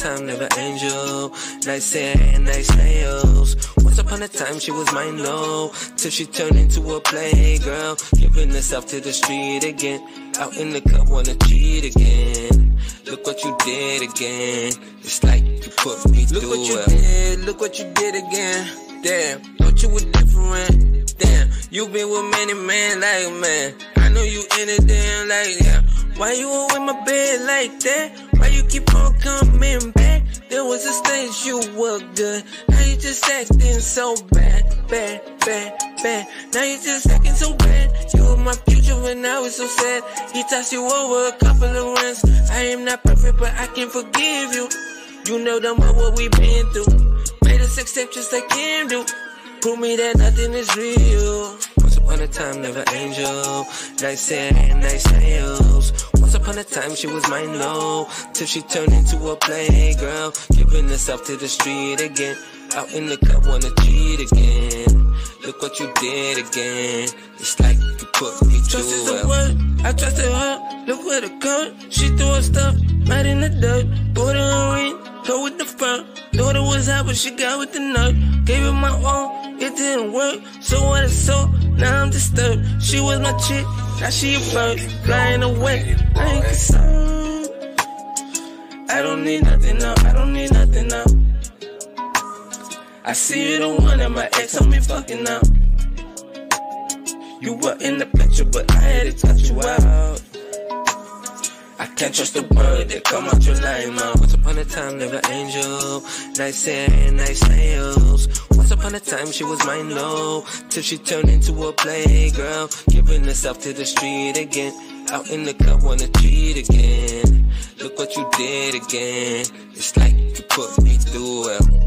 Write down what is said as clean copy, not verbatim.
time, never angel. Nice hair and nice nails. Once upon a time, she was mine low, till she turned into a playgirl, giving herself to the street again. Out in the club, wanna cheat again. Look what you did again. It's like you put me through. Look what you did. Look what you did again. Damn, thought you were different. Damn, you been with many men like man. I know you in it damn like yeah. Why you all in my bed like that? Why you keep on coming back? There was a stage you were good. Now you just acting so bad, bad, bad, bad. Now you just acting so bad. You were my future and now it's so sad. He tossed you over a couple of runs. I am not perfect, but I can forgive you. You know damn well what we been through. Made a sex tape just like him do. Prove me that nothing is real. Once upon a time, never angel. Nice hair and nice nails. Once upon a time, she was mine low, till she turned into a playgirl, giving herself to the street again. Out in the club, wanna cheat again. Look what you did again. It's like you put me through. Trust is the word. I trusted her. Look where the cut. She threw her stuff right in the dirt. Bought her a ring. Go with the fur. Thought it was hot, but she got with the nerve. Gave it my all. It didn't work. So what it's so. Now I'm disturbed. She was my chick. Now she a bird. Flying away. I ain't concerned. I don't need nothing now. I don't need nothing now. I see you the one that my ex told me fucking out. You were in the picture, but I had to touch you out. I can't trust the word that come out your lying mouth. Once upon a time, never angel. Nice hair and nice nails. Once upon a time, she was mine low, till she turned into a playgirl, giving herself to the street again. Out in the club, wanna cheat again. Look what you did again. It's like you put me through hell.